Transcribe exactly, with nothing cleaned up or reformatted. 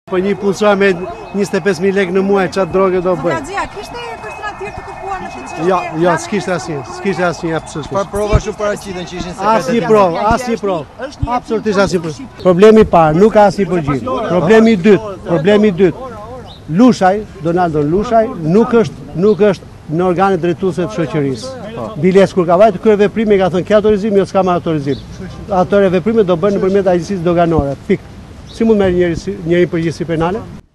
Po një punësor me njëzet e pesë mijë lekë në muaj, çfarë droge do bëj? Avrazia, kishte persona tjerë të kërkuar në këtë çështje? Jo, jo, s'kishte asnjë, s'kishte asnjë absolutisht. Pa prova shumë paraqiten që ishin Asnjë provë, asnjë provë. Absolutisht asnjë provë. Problemi i parë, nuk ka asnjë përgjigje. Problemi i dytë, problemi i dytë. Lushaj, Donaldo Lushaj, nuk është nuk është në organet drejtuese të shoqërisë. Biles kur ka vajtë kërë veprime ka thënë ke autorizim, jo s'ka marrë autorizim. Ato veprime do bënë nëpërmjet agjencisë doganore. Pikë. Si mund merr njëri njëri përgjegjësi penale?